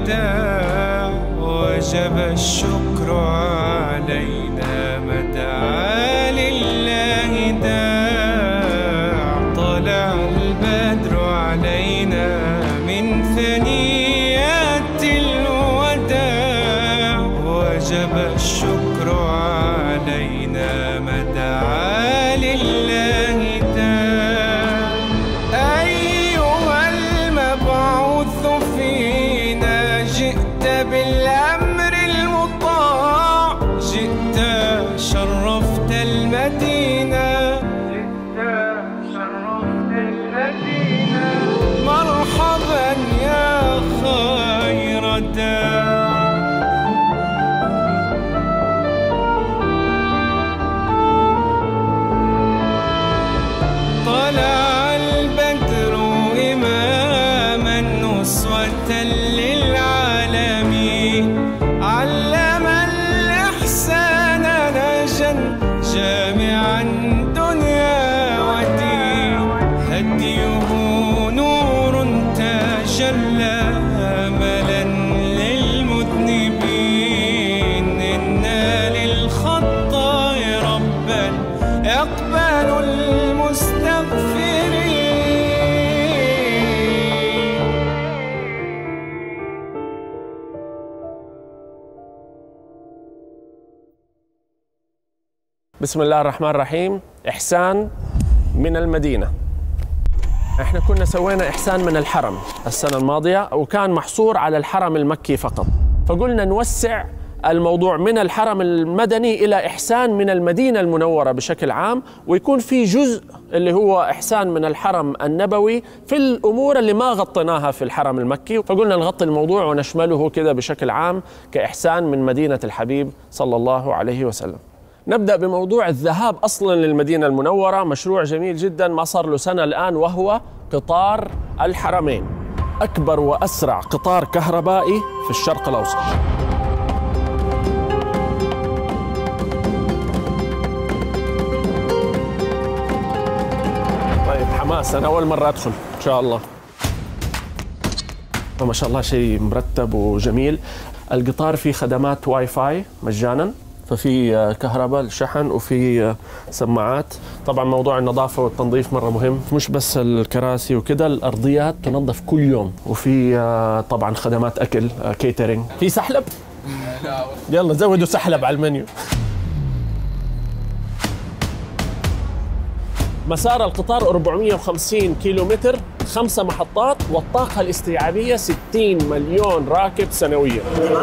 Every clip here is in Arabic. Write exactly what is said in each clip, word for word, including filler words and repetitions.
الوداع وجب الشكر علينا ما دعا لله داع. طلع البدر علينا من ثنيات الوداع وجب الشكر علينا ما دعا لله داع. أيها المبعوث فينا جئت بالأمر المطاع، جئت شرفت المدينة، جئت شرفت المدينة. مرحبا يا خير داع. طلع البدر إماما أسوة للعالمين، علم الإحسان نجا جامعا دنيا ودين. هديه نور تجلى أملا للمذنبين. إنا للخطاء ربا يقبل المستغفرين. بسم الله الرحمن الرحيم. إحسان من المدينة. احنا كنا سوينا إحسان من الحرم السنة الماضية وكان محصور على الحرم المكي فقط، فقلنا نوسع الموضوع من الحرم المدني إلى إحسان من المدينة المنورة بشكل عام، ويكون في جزء اللي هو إحسان من الحرم النبوي في الأمور اللي ما غطيناها في الحرم المكي. فقلنا نغطي الموضوع ونشمله كذا بشكل عام كإحسان من مدينة الحبيب صلى الله عليه وسلم. نبدأ بموضوع الذهاب أصلا للمدينة المنورة، مشروع جميل جدا ما صار له سنة الآن، وهو قطار الحرمين، أكبر وأسرع قطار كهربائي في الشرق الأوسط. طيب حماس، أنا أول مرة أدخل إن شاء الله. ما شاء الله شيء مرتب وجميل. القطار فيه خدمات واي فاي مجانا، ففي كهرباء الشحن وفي سماعات. طبعا موضوع النظافة والتنظيف مرة مهم، مش بس الكراسي وكذا، الأرضيات تنظف كل يوم. وفي طبعا خدمات أكل كيترينج. في سحلب؟ يلا زودوا سحلب على المنيو. مسار القطار أربعمئة وخمسين كيلومتر، خمسة محطات، والطاقة الاستيعابية ستين مليون راكب سنويا.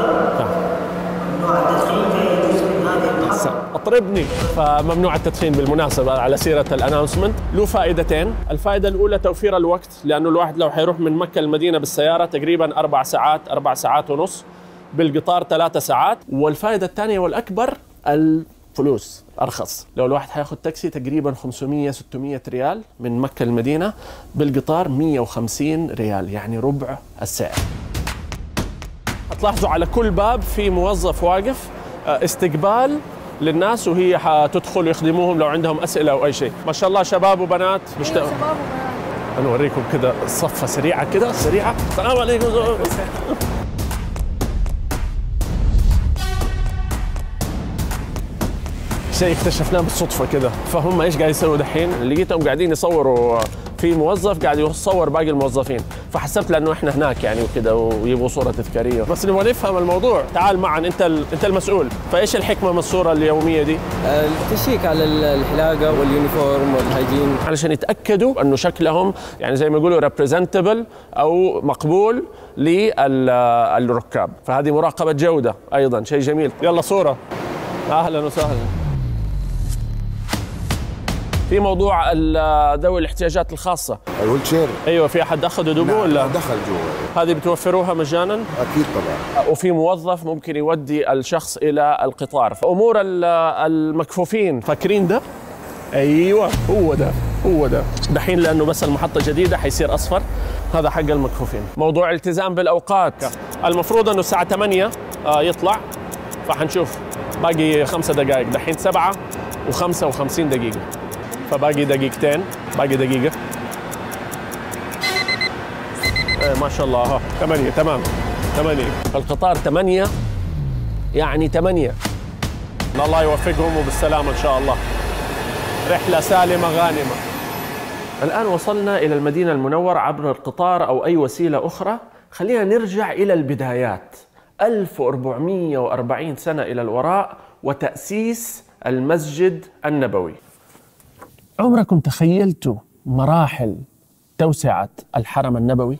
اطربني. فممنوع التدخين بالمناسبة على سيرة الاناونسمنت. له فائدتين. الفائدة الأولى توفير الوقت، لأنه الواحد لو حيروح من مكة المدينة بالسيارة تقريبا أربع ساعات أربع ساعات ونص، بالقطار ثلاثة ساعات. والفائدة الثانية والأكبر الفلوس أرخص. لو الواحد حياخد تاكسي تقريبا خمسمئة ستمئة ريال من مكة المدينة، بالقطار مئة وخمسين ريال، يعني ربع السعر. هتلاحظوا على كل باب في موظف واقف استقبال للناس، وهي حتدخل يخدموهم لو عندهم أسئلة أو أي شيء. ما شاء الله شباب وبنات بيشتغلوا. شباب وبنات. أنا أوريكم كده صفة سريعة كده سريعة. السلام عليكم. شيء اكتشفناه بالصدفة كده. فهم ايش قاعد يسووا دحين؟ لقيتهم قاعدين يصوروا في موظف قاعد يصور باقي الموظفين، فحسبت لانه احنا هناك يعني وكذا ويبغوا صورة تذكارية، بس نبغى نفهم الموضوع. تعال معا، انت انت المسؤول، فايش الحكمة من الصورة اليومية دي؟ التشيك على الحلاقة واليونيفورم والهيجين، علشان يتأكدوا انه شكلهم يعني زي ما يقولوا ريبريزنتبل او مقبول للركاب. فهذه مراقبة جودة ايضا، شيء جميل. يلا صورة. اهلا وسهلا. في موضوع ذوي الاحتياجات الخاصة، الويل شير. ايوه، في احد اخذ دوبه نعم ولا؟ دخل جوا. هذه بتوفروها مجانا؟ اكيد طبعا. وفي موظف ممكن يودي الشخص الى القطار. فامور المكفوفين فاكرين ده؟ ايوه هو ده هو ده. دحين لانه بس المحطة جديدة حيصير اصفر، هذا حق المكفوفين. موضوع التزام بالاوقات، المفروض انه الساعة ثمانية يطلع، فحنشوف باقي خمسة دقائق. دحين سبعة وخمسة وخمسين دقيقة، فباقي دقيقتين، باقي دقيقة. ايه ما شاء الله. ها ثمانية تمام. ثمانية. القطار ثمانية يعني ثمانية. الله يوفقهم وبالسلامة إن شاء الله. رحلة سالمة غانمة. الآن وصلنا إلى المدينة المنورة عبر القطار أو أي وسيلة أخرى. خلينا نرجع إلى البدايات، ألف وأربعمئة وأربعين سنة إلى الوراء وتأسيس المسجد النبوي. عمركم تخيلتوا مراحل توسعة الحرم النبوي؟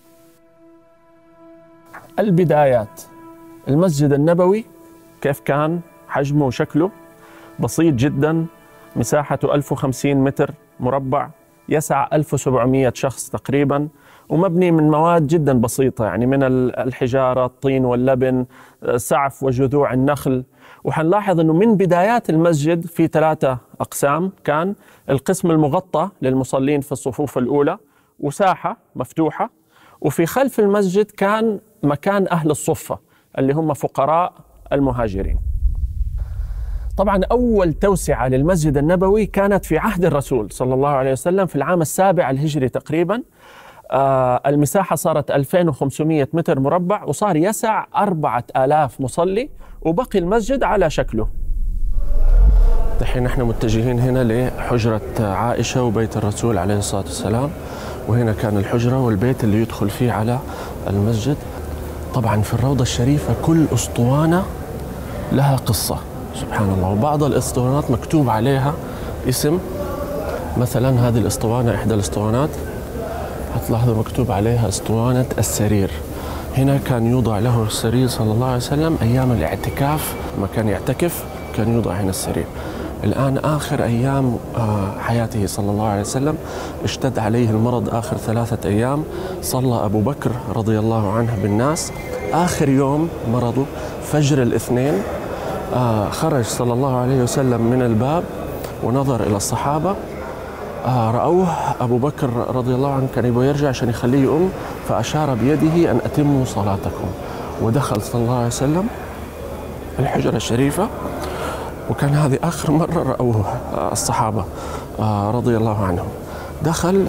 البدايات، المسجد النبوي كيف كان حجمه وشكله؟ بسيط جدا، مساحته ألف وخمسين متر مربع، يسع ألف وسبعمئة شخص تقريبا، ومبني من مواد جدا بسيطة، يعني من الحجارة، الطين واللبن، سعف وجذوع النخل. وحنلاحظ أنه من بدايات المسجد في ثلاثة أقسام، كان القسم المغطى للمصلين في الصفوف الأولى، وساحة مفتوحة، وفي خلف المسجد كان مكان أهل الصفة اللي هم فقراء المهاجرين. طبعا أول توسعة للمسجد النبوي كانت في عهد الرسول صلى الله عليه وسلم في العام السابع الهجري تقريبا. آه المساحة صارت ألفين وخمسمئة متر مربع، وصار يسع أربعة آلاف مصلي، وبقي المسجد على شكله. دحين نحن متجهين هنا لحجرة عائشة وبيت الرسول عليه الصلاة والسلام، وهنا كان الحجرة والبيت اللي يدخل فيه على المسجد. طبعا في الروضة الشريفة كل أسطوانة لها قصة سبحان الله، وبعض الأسطوانات مكتوب عليها اسم. مثلا هذه الأسطوانة إحدى الأسطوانات هتلاحظوا مكتوب عليها أسطوانة السرير. هنا كان يوضع له السرير صلى الله عليه وسلم أيام الاعتكاف، ما كان يعتكف كان يوضع هنا السرير. الآن آخر أيام حياته صلى الله عليه وسلم اشتد عليه المرض آخر ثلاثة أيام، صلى أبو بكر رضي الله عنه بالناس. آخر يوم مرضه فجر الاثنين خرج صلى الله عليه وسلم من الباب ونظر إلى الصحابة، رأوه أبو بكر رضي الله عنه كان يبغى يرجع عشان يخليه يؤم، فأشار بيده أن أتموا صلاتكم، ودخل صلى الله عليه وسلم الحجرة الشريفة. وكان هذه آخر مرة رأوه الصحابة رضي الله عنهم. دخل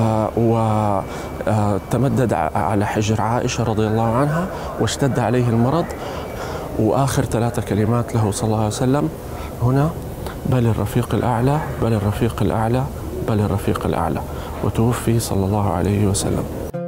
وتمدد على حجر عائشة رضي الله عنها، واشتد عليه المرض، وآخر ثلاثة كلمات له صلى الله عليه وسلم هنا: بل الرفيق الأعلى، بل الرفيق الأعلى، بل الرفيق الأعلى. وتوفي صلى الله عليه وسلم.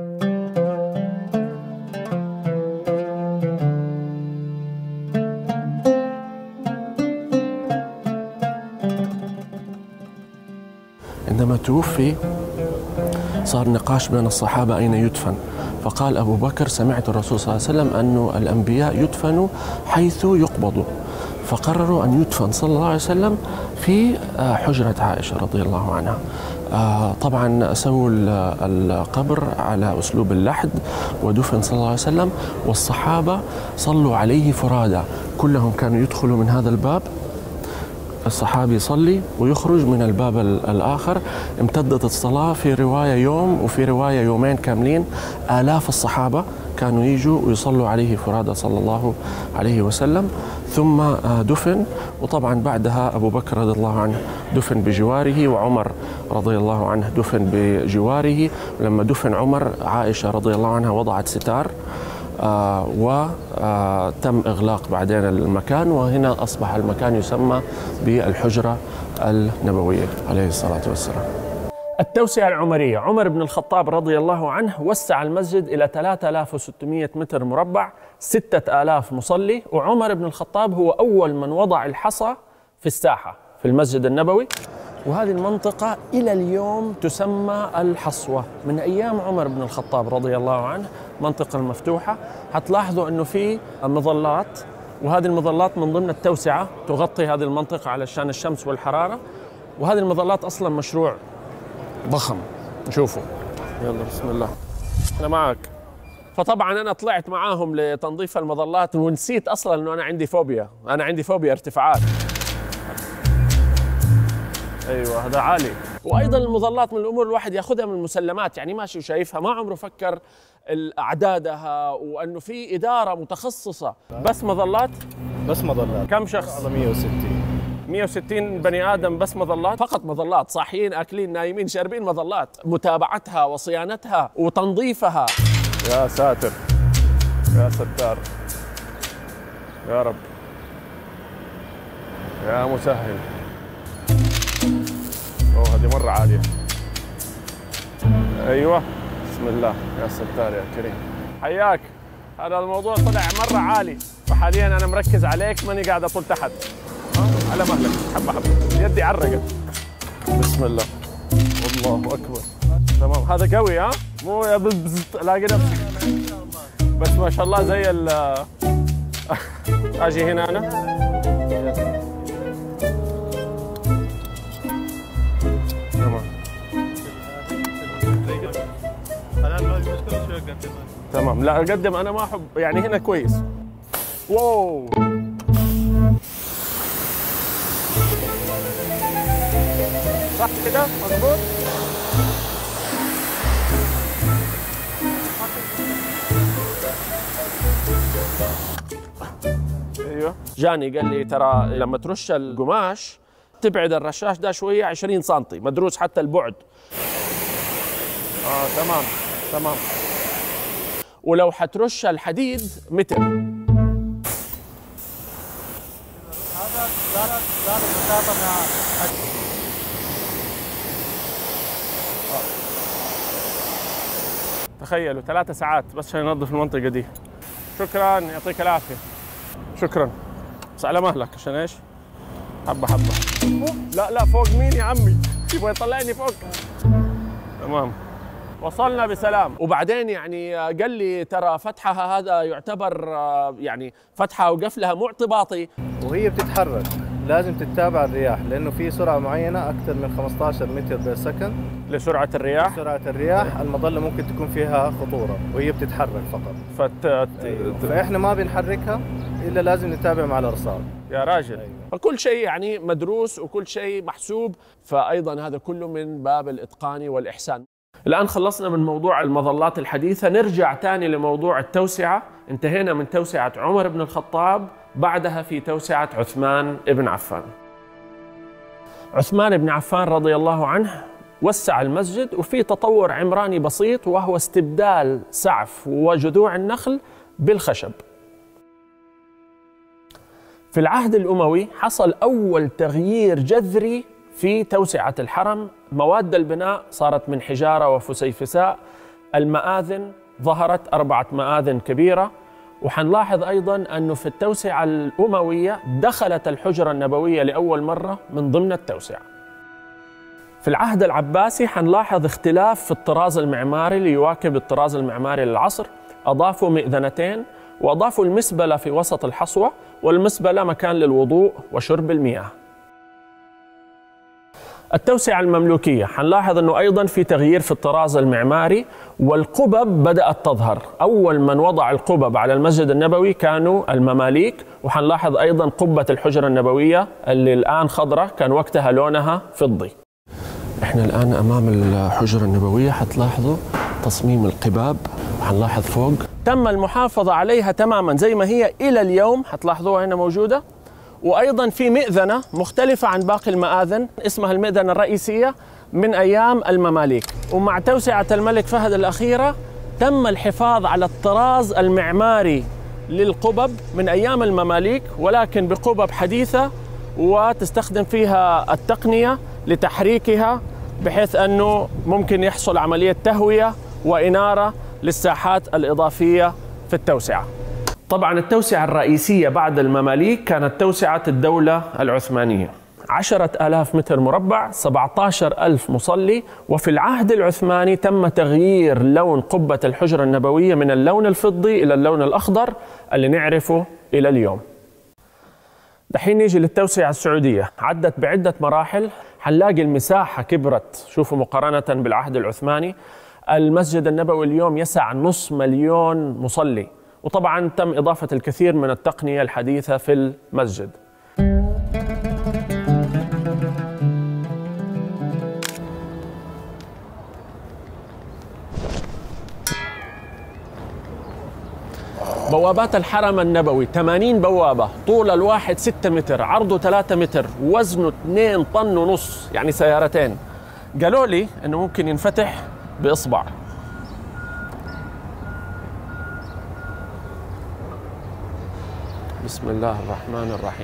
عندما توفي صار نقاش بين الصحابة أين يدفن، فقال أبو بكر: سمعت الرسول صلى الله عليه وسلم أن الأنبياء يدفنوا حيث يقبضوا، فقرروا أن يدفن صلى الله عليه وسلم في حجرة عائشة رضي الله عنها. طبعا سووا القبر على أسلوب اللحد، ودفن صلى الله عليه وسلم، والصحابة صلوا عليه فرادى، كلهم كانوا يدخلوا من هذا الباب، الصحابي يصلي ويخرج من الباب الآخر. امتدت الصلاة في رواية يوم وفي رواية يومين كاملين. آلاف الصحابة كانوا يجوا ويصلوا عليه فرادى صلى الله عليه وسلم. ثم دفن، وطبعا بعدها أبو بكر رضي الله عنه دفن بجواره، وعمر رضي الله عنه دفن بجواره. لما دفن عمر، عائشة رضي الله عنها وضعت ستار آه وتم إغلاق بعدين المكان، وهنا أصبح المكان يسمى بالحجرة النبوية عليه الصلاة والسلام. التوسعة العمرية، عمر بن الخطاب رضي الله عنه وسع المسجد إلى ثلاثة آلاف وستمئة متر مربع، ستة آلاف مصلي، وعمر بن الخطاب هو أول من وضع الحصى في الساحة في المسجد النبوي. وهذه المنطقة إلى اليوم تسمى الحصوة من أيام عمر بن الخطاب رضي الله عنه، منطقة المفتوحة. هتلاحظوا أنه في مظلات، وهذه المظلات من ضمن التوسعة تغطي هذه المنطقة علشان الشمس والحرارة. وهذه المظلات أصلا مشروع ضخم، نشوفه. يلا بسم الله، أنا معك. فطبعا أنا طلعت معاهم لتنظيف المظلات، ونسيت أصلا أنه أنا عندي فوبيا، أنا عندي فوبيا ارتفاعات. ايوه هذا عالي. وايضا المظلات من الامور الواحد ياخذها من المسلمات، يعني ماشي وشايفها، ما عمره فكر اعدادها وانه في اداره متخصصه. بس مظلات، بس مظلات. كم شخص؟ مئة وستين مئة وستين بني ادم، بس مظلات، فقط مظلات، صاحيين اكلين نايمين شاربين مظلات، متابعتها وصيانتها وتنظيفها. يا ساتر. يا ستار يا رب يا مسهل. اوه هذه مرة عالية. ايوه بسم الله يا ستار يا كريم. حياك. هذا الموضوع طلع مرة عالي وحاليا انا مركز عليك ماني قاعد اطول تحت. أه؟ على مهلك حبة حبة يدي عرقت. بسم الله والله اكبر. تمام هذا قوي ها؟ مو يا بز الاقي نفسي. بس ما شاء الله زي ال اجي هنا انا. تمام. تمام لا اقدم انا ما احب يعني هنا كويس. واو صح كده مظبوط. ايوه جاني قال لي ترى لما ترش القماش تبعد الرشاش ده شويه عشرين سنتي مدروس حتى البعد. اه تمام تمام. ولو حترش الحديد متر. هذا زاد زاد المسافه مع تخيلوا ثلاثة ساعات بس عشان ينظف المنطقة دي. شكرا يعطيك العافية. شكرا بس على مهلك عشان ايش؟ حبة حبة. لا لا فوق مين يا عمي؟ يبغى يطلعني فوق. تمام وصلنا بسلام. وبعدين يعني قال لي ترى فتحها هذا يعتبر يعني فتحها وقفلها مو اعتباطي. وهي بتتحرك لازم تتابع الرياح لانه في سرعه معينه اكثر من خمسة عشر متر بالسكند لسرعه الرياح. سرعه الرياح المظله ممكن تكون فيها خطوره وهي بتتحرك فقط. فت... أيوة. فاحنا ما بنحركها الا لازم نتابع مع الارصاد. يا راجل. أيوة. فكل شيء يعني مدروس وكل شيء محسوب. فايضا هذا كله من باب الاتقان والاحسان. الآن خلصنا من موضوع المظلات الحديثة. نرجع تاني لموضوع التوسعة. انتهينا من توسعة عمر بن الخطاب، بعدها في توسعة عثمان بن عفان. عثمان بن عفان رضي الله عنه وسع المسجد وفي تطور عمراني بسيط وهو استبدال سعف وجذوع النخل بالخشب. في العهد الأموي حصل أول تغيير جذري في توسعة الحرم. مواد البناء صارت من حجارة وفسيفساء. المآذن ظهرت أربعة مآذن كبيرة. وحنلاحظ أيضاً أنه في التوسعة الأموية دخلت الحجرة النبوية لأول مرة من ضمن التوسعة. في العهد العباسي حنلاحظ اختلاف في الطراز المعماري ليواكب الطراز المعماري للعصر. أضافوا مئذنتين وأضافوا المسبلة في وسط الحصوة، والمسبلة مكان للوضوء وشرب المياه. التوسعة المملوكية حنلاحظ أنه أيضا في تغيير في الطراز المعماري، والقبب بدأت تظهر. أول من وضع القبب على المسجد النبوي كانوا المماليك، وحنلاحظ أيضا قبة الحجرة النبوية اللي الآن خضراء كان وقتها لونها فضي. احنا الآن أمام الحجرة النبوية، حتلاحظوا تصميم القباب، وحنلاحظ فوق تم المحافظة عليها تماما زي ما هي إلى اليوم، حتلاحظوها هنا موجودة. وأيضا في مئذنة مختلفة عن باقي المآذن اسمها المئذنة الرئيسية من أيام المماليك. ومع توسعة الملك فهد الأخيرة تم الحفاظ على الطراز المعماري للقبب من أيام المماليك، ولكن بقبب حديثة وتستخدم فيها التقنية لتحريكها بحيث أنه ممكن يحصل عملية تهوية وإنارة للساحات الإضافية في التوسعة. طبعا التوسعة الرئيسية بعد المماليك كانت توسعة الدولة العثمانية، عشرة آلاف متر مربع، سبعة عشر ألف مصلي. وفي العهد العثماني تم تغيير لون قبة الحجرة النبوية من اللون الفضي إلى اللون الأخضر اللي نعرفه إلى اليوم. دحين نيجي للتوسعة السعودية، عدت بعدة مراحل. حنلاقي المساحة كبرت، شوفوا مقارنة بالعهد العثماني. المسجد النبوي اليوم يسع نصف مليون مصلي، وطبعا تم إضافة الكثير من التقنية الحديثة في المسجد. بوابات الحرم النبوي ثمانين بوابة، طول الواحد ستة متر، عرضه ثلاثة متر، وزنه اثنين طن ونص، يعني سيارتين. قالوا لي انه ممكن ينفتح بإصبع. بسم الله الرحمن الرحيم.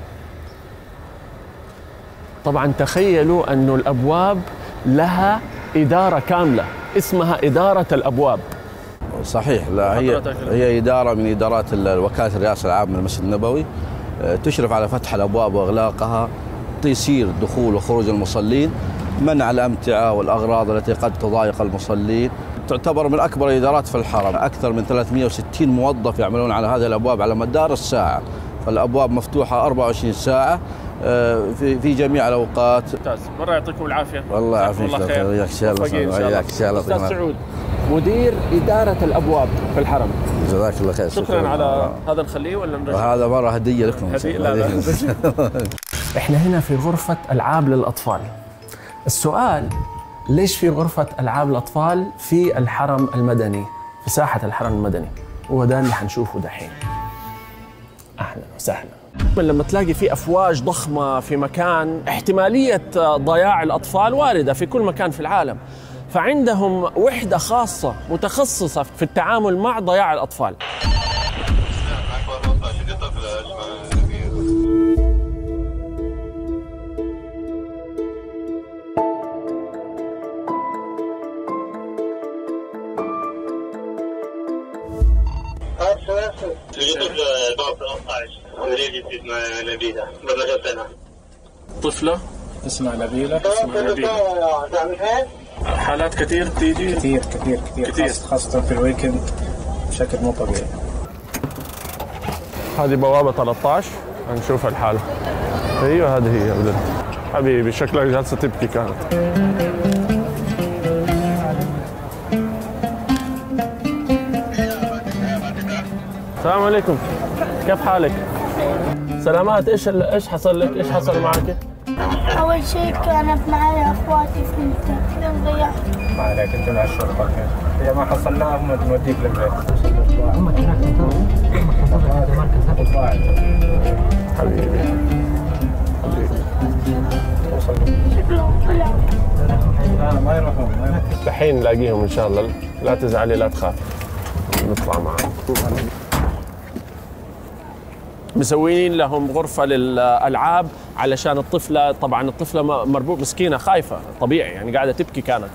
طبعا تخيلوا أن الأبواب لها إدارة كاملة اسمها إدارة الأبواب. صحيح. لا هي هي إدارة من إدارات وكالة الرئاسة العامة للمسجد النبوي، تشرف على فتح الأبواب وإغلاقها، تيسير دخول وخروج المصلين، منع الأمتعة والأغراض التي قد تضايق المصلين. تعتبر من أكبر الإدارات في الحرم، أكثر من ثلاثمئة وستين موظف يعملون على هذه الأبواب على مدار الساعة، فالأبواب مفتوحة أربعة وعشرين ساعة في في جميع الأوقات. ممتاز، مرة يعطيكم العافية. الله يعافيك. وياك إن شاء الله. وياك إن شاء الله. أستاذ سعود، مدير إدارة الأبواب في الحرم. جزاك الله خير. شكرا على هذا، نخليه ولا نرجع؟ وهذا مرة هدية لكم. هدية. لا لا. احنا هنا في غرفة ألعاب للأطفال. السؤال، ليش في غرفة ألعاب الأطفال في الحرم المدني، في ساحة الحرم المدني؟ هو ده اللي حنشوفه دحين. أهلا وسهلا. لما تلاقي في أفواج ضخمة في مكان، احتمالية ضياع الأطفال واردة في كل مكان في العالم، فعندهم وحدة خاصة متخصصة في التعامل مع ضياع الأطفال. طفلة اسمها نبيلة. اسمها نبيلة. حالات كثير تيجي. كثير كثير كثير, كثير. خاصة في الويكند بشكل مو طبيعي. هذه بوابة ثلاثة عشر، هنشوف الحالة. ايوه هذه هي يا ولد حبيبي، شكلك جالسة تبكي كانت. السلام عليكم، كيف حالك؟ سلامات. ايش ايش حصل لك؟ ايش حصل معك؟ أول شيء كانت معي أخواتي اثنتين ضيعت. ما عليك، أنت مع الشرطة. إذا ما حصلناهم نوديك للبيت. أمك هناك تنتظر هذا مركز ضاعت. حبيبي حبيبي. لا ما يروحون. دحين نلاقيهم إن شاء الله، لا تزعلي لا تخافي، نطلع معهم. مسوين لهم غرفة للألعاب علشان الطفلة، طبعا الطفلة مربوط مسكينة خايفة طبيعي، يعني قاعدة تبكي كانت.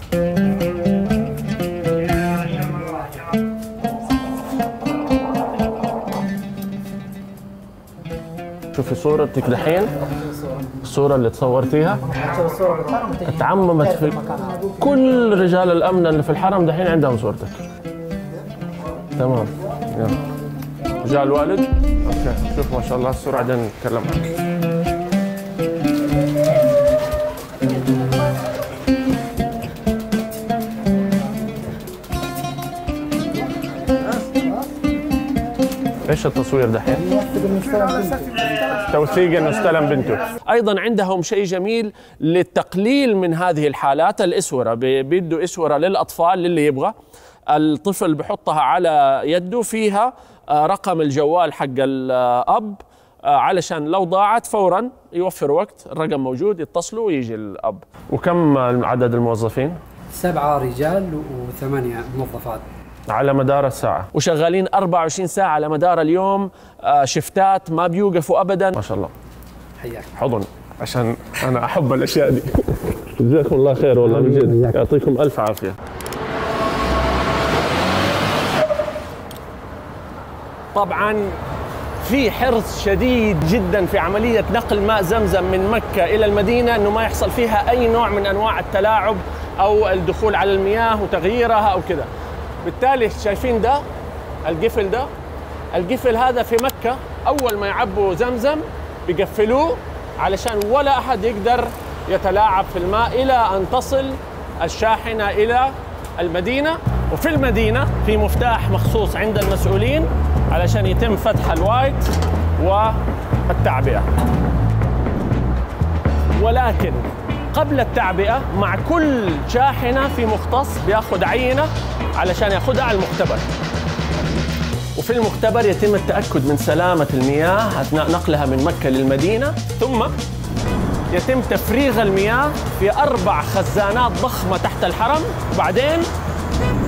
شوفي صورتك دحين، الصورة اللي تصورتيها اتعممت في كل رجال الأمن اللي في الحرم، دحين عندهم صورتك. تمام، يلا. جاء الوالد؟ اوكي، شوف ما شاء الله الصورة، بعدين نتكلم عنك. ايش التصوير دحين؟ توثيق انه استلم بنته. ايضا عندهم شيء جميل للتقليل من هذه الحالات، الاسوره، بيدوا اسوره للاطفال للي يبغى. الطفل بحطها على يده، فيها رقم الجوال حق الاب علشان لو ضاعت فورا يوفر وقت، الرقم موجود، يتصلوا ويجي الاب. وكم عدد الموظفين؟ سبعة رجال وثمانية موظفات على مدار الساعة، وشغالين أربعة وعشرين ساعة على مدار اليوم، شفتات ما بيوقفوا أبدا. ما شاء الله. حياك. حضن، عشان أنا أحب الأشياء دي. جزاكم الله خير والله بجد، يعطيكم ألف عافية. طبعا في حرص شديد جدا في عملية نقل ماء زمزم من مكة إلى المدينة، أنه ما يحصل فيها أي نوع من أنواع التلاعب أو الدخول على المياه وتغييرها أو كذا. بالتالي شايفين ده القفل، ده القفل هذا في مكة أول ما يعبوا زمزم بيقفلوه علشان ولا أحد يقدر يتلاعب في الماء إلى أن تصل الشاحنة إلى المدينة. وفي المدينة في مفتاح مخصوص عند المسؤولين علشان يتم فتح الوايت والتعبئة. ولكن قبل التعبئة مع كل شاحنة في مختص بياخذ عينة علشان ياخذها على المختبر، وفي المختبر يتم التأكد من سلامة المياه أثناء نقلها من مكة للمدينة، ثم يتم تفريغ المياه في أربع خزانات ضخمة تحت الحرم. وبعدين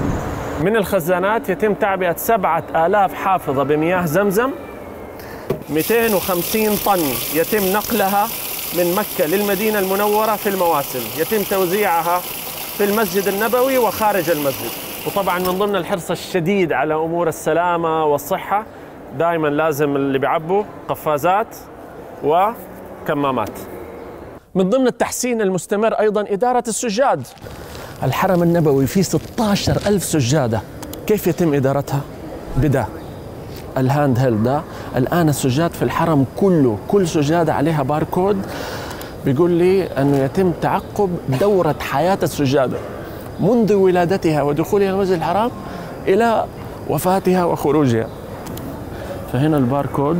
من الخزانات يتم تعبئة سبعة آلاف حافظة بمياه زمزم مئتين وخمسين طن يتم نقلها من مكة للمدينة المنورة في المواسم، يتم توزيعها في المسجد النبوي وخارج المسجد. وطبعا من ضمن الحرص الشديد على أمور السلامة والصحة دائما لازم اللي بيعبوا قفازات وكمامات. من ضمن التحسين المستمر أيضا إدارة السجاد. الحرم النبوي فيه ستة عشر ألف سجادة، كيف يتم إدارتها؟ بدا الهاند هيلد ده. الآن السجاد في الحرم كله، كل سجادة عليها باركود بيقول لي أنه يتم تعقب دورة حياة السجادة منذ ولادتها ودخولها المسجد الحرام إلى وفاتها وخروجها. فهنا الباركود،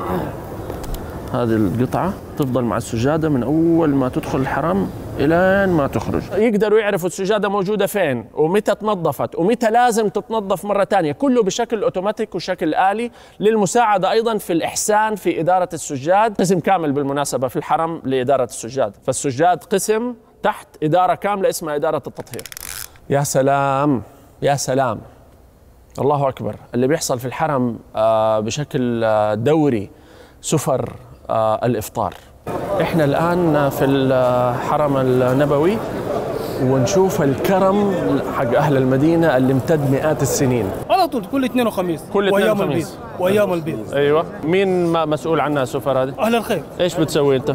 هذه القطعة تفضل مع السجادة من أول ما تدخل الحرم إلى ما تخرج. يقدروا يعرفوا السجادة موجودة فين ومتى تنظفت ومتى لازم تتنظف مرة تانية، كله بشكل أوتوماتيك وشكل آلي للمساعدة أيضا في الإحسان في إدارة السجاد. قسم كامل بالمناسبة في الحرم لإدارة السجاد، فالسجاد قسم تحت إدارة كاملة اسمها إدارة التطهير. يا سلام يا سلام، الله أكبر اللي بيحصل في الحرم بشكل دوري. سفر الإفطار. إحنا الآن في الحرم النبوي ونشوف الكرم حق أهل المدينة اللي امتد مئات السنين. على طول كل اثنين وخميس. كل اثنين وأيام البيض. وأيام البيض. أيوة. مين مسؤول عنها السفر هذه؟ أهل الخير. إيش بتسوي أنت؟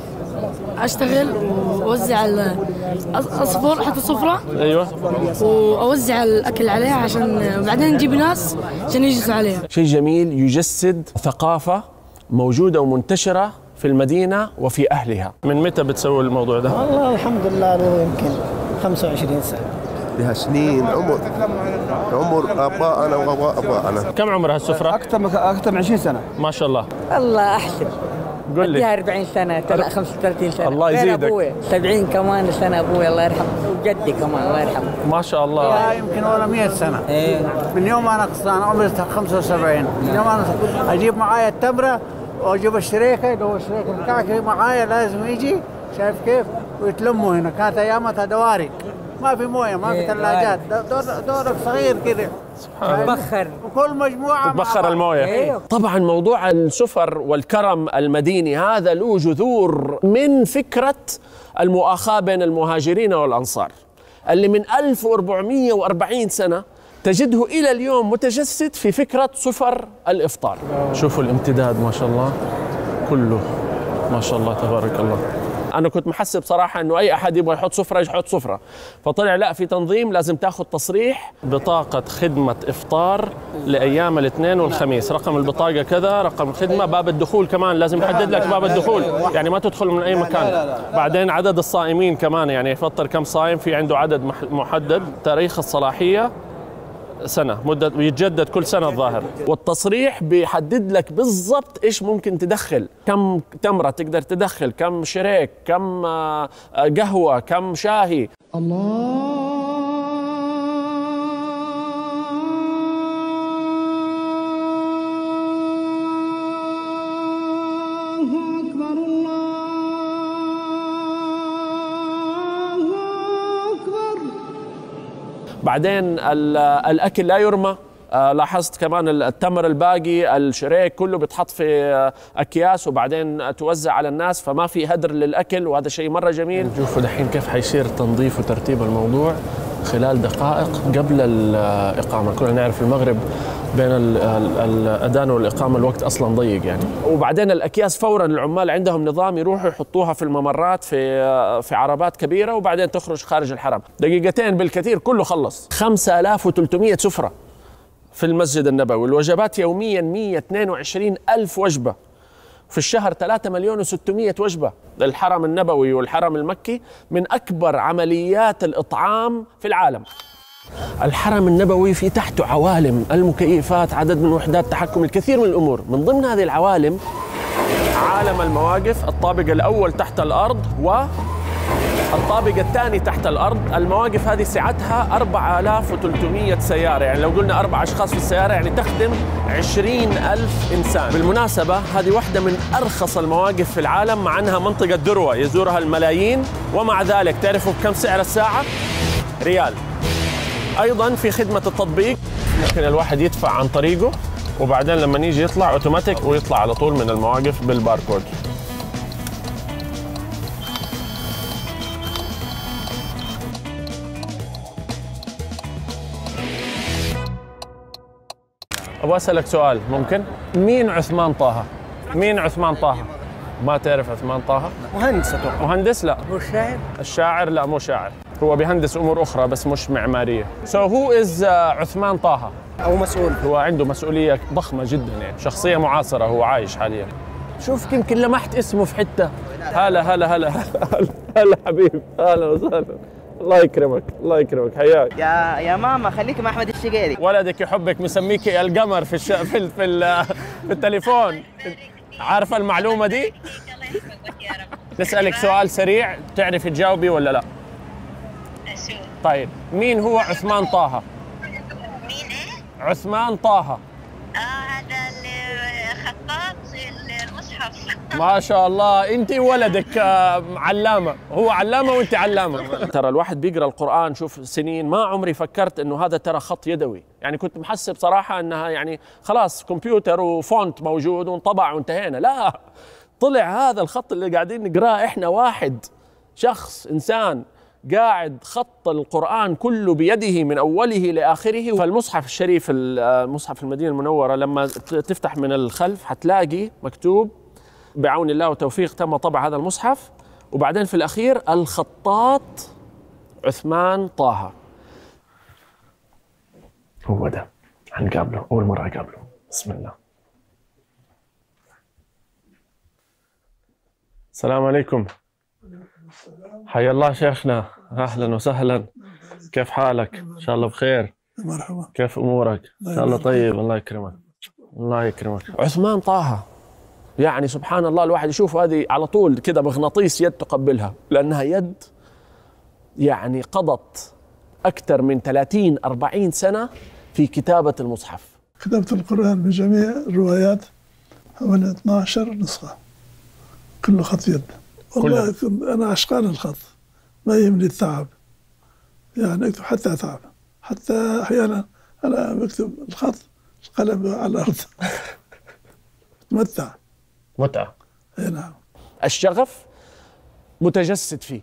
أشتغل وأوزع الأصفر حتى السفرة. أيوة. وأوزع الأكل عليها عشان بعدين نجيب ناس عشان يجلسوا عليها. شيء جميل يجسد ثقافة موجودة ومنتشرة في المدينة وفي أهلها. من متى بتسوي الموضوع ده؟ والله الحمد لله له يمكن خمسة وعشرين سنة. لها سنين عمر عمر آبائنا وآباء آبائنا. كم عمر هالسفرة؟ أكثر من أكثر من عشرين سنة. ما شاء الله. الله أحسن. قل لي. أربعين سنة خمسة وثلاثين سنة. الله يزيدك. سبعين كمان سنة أبوي الله يرحمه وجدي كمان الله يرحمه. ما شاء الله. يمكن ولا مئة سنة. إيه. من يوم أنا قصان عمري خمسة وسبعين. من يوم أنا أجيب معايا التمرة واجيب الشريكه، لو الشريكه بتاعك معايا لازم يجي، شايف كيف؟ ويتلموا هنا. كانت ايامها دواري، ما في مويه، ما في ثلاجات، دور دورك صغير كده تبخر وكل مجموعه تبخر المويه. ايوه. طبعا موضوع السفر والكرم المديني هذا له جذور من فكره المؤاخاه بين المهاجرين والانصار اللي من ألف وأربعمئة وأربعين سنه تجده إلى اليوم متجسد في فكرة سفر الإفطار. شوفوا الامتداد ما شاء الله كله ما شاء الله تبارك الله. أنا كنت محسب صراحة أنه أي أحد يبغى يحط سفرة يحط سفرة، فطلع لا، في تنظيم، لازم تاخذ تصريح بطاقة خدمة إفطار لأيام الاثنين والخميس، رقم البطاقة كذا، رقم الخدمة، باب الدخول كمان لازم يحدد لك باب الدخول، يعني ما تدخل من أي مكان. بعدين عدد الصائمين كمان، يعني يفطر كم صائم، في عنده عدد محدد، تاريخ الصلاحية سنة، مدة يتجدد كل سنة الظاهر، والتصريح بيحدد لك بالضبط ايش ممكن تدخل، كم تمرة تقدر تدخل، كم شريك، كم قهوة، كم شاهي. الله أكبر الله أكبر. بعدين الأكل لا يرمى. آه لاحظت كمان التمر الباقي، الشريك كله بيتحط في آه أكياس وبعدين توزع على الناس، فما في هدر للأكل، وهذا شيء مرة جميل. شوفوا دحين كيف حيصير تنظيف وترتيب الموضوع خلال دقائق قبل الإقامة. كلنا نعرف المغرب بين الأذان والإقامة الوقت أصلا ضيق يعني. وبعدين الأكياس فورا العمال عندهم نظام يروحوا يحطوها في الممرات في في عربات كبيرة وبعدين تخرج خارج الحرم، دقيقتين بالكثير كله خلص. خمسة آلاف وثلاثمئة سفرة في المسجد النبوي، الوجبات يوميا مئة واثنين وعشرين ألف وجبة، في الشهر ثلاثة مليون وستمئة وجبة. الحرم النبوي والحرم المكي من أكبر عمليات الإطعام في العالم. الحرم النبوي في تحته عوالم، المكيفات، عدد من وحدات تحكم، الكثير من الأمور. من ضمن هذه العوالم عالم المواقف، الطابق الأول تحت الأرض والطابق الثاني تحت الأرض. المواقف هذه سعتها أربعة آلاف وثلاثمئة سيارة، يعني لو قلنا أربع أشخاص في السيارة يعني تخدم عشرين ألف إنسان. بالمناسبة هذه واحدة من أرخص المواقف في العالم، مع أنها منطقة ذروة يزورها الملايين، ومع ذلك تعرفوا بكم سعر الساعة؟ ريال. أيضا في خدمة التطبيق، ممكن الواحد يدفع عن طريقه وبعدين لما يجي يطلع اوتوماتيك ويطلع على طول من المواقف بالباركود. ابغى اسالك سؤال ممكن؟ مين عثمان طه؟ مين عثمان طه؟ ما تعرف عثمان طه؟ مهندس اتوقع. مهندس؟ لا. هو الشاعر؟ الشاعر لا مو شاعر، هو بيهندس امور اخرى بس مش معماريه. So who is uh, عثمان طه؟ او مسؤول. هو عنده مسؤوليه ضخمه جدا يعني، شخصيه معاصره، هو عايش حاليا. شوف يمكن لمحت اسمه في حته. هلا هلا هلا هلا هلا حبيبي، اهلا وسهلا. الله يكرمك الله يكرمك، حياك. يا يا ماما خليك مع احمد الشقيري. ولدك يحبك، مسميك القمر في الش... في ال... في, ال... في التليفون. عارفه المعلومه دي؟ نسالك سؤال سريع تعرف تجاوبي ولا لا؟ طيب مين هو عثمان طه؟ مين ايه؟ عثمان طه. اه هذا الخطاط المصحف. ما شاء الله، انت ولدك علامه، هو علامه وانت علامه. ترى الواحد بيقرا القران، شوف سنين ما عمري فكرت انه هذا ترى خط يدوي، يعني كنت محسب صراحه انها يعني خلاص كمبيوتر وفونت موجود وانطبع وانتهينا، لا، طلع هذا الخط اللي قاعدين نقراه احنا واحد شخص انسان قاعد خط القرآن كله بيده من أوله لآخره. فالمصحف الشريف، المصحف المدينة المنورة، لما تفتح من الخلف حتلاقي مكتوب بعون الله وتوفيق تم طبع هذا المصحف، وبعدين في الأخير الخطاط عثمان طه. هو ده هنقابله أول مرة أقابله. بسم الله. السلام عليكم. حيا الله شيخنا، اهلا وسهلا، كيف حالك؟ ان شاء الله بخير. مرحبا. كيف امورك؟ ان شاء الله طيب، الله يكرمك. الله يكرمك. عثمان طه، يعني سبحان الله الواحد يشوف هذه على طول كده مغناطيس يد تقبلها، لانها يد يعني قضت اكثر من ثلاثين أربعين سنه في كتابه المصحف. كتبت القرآن بجميع الروايات حوالي اثنتي عشرة نسخه، كله خط يد. والله أنا عشقان الخط، ما يهمني التعب، يعني أكتب حتى أتعب، حتى أحيانا أنا بكتب الخط القلم على الأرض. متع متعة. أي نعم. الشغف متجسد فيه،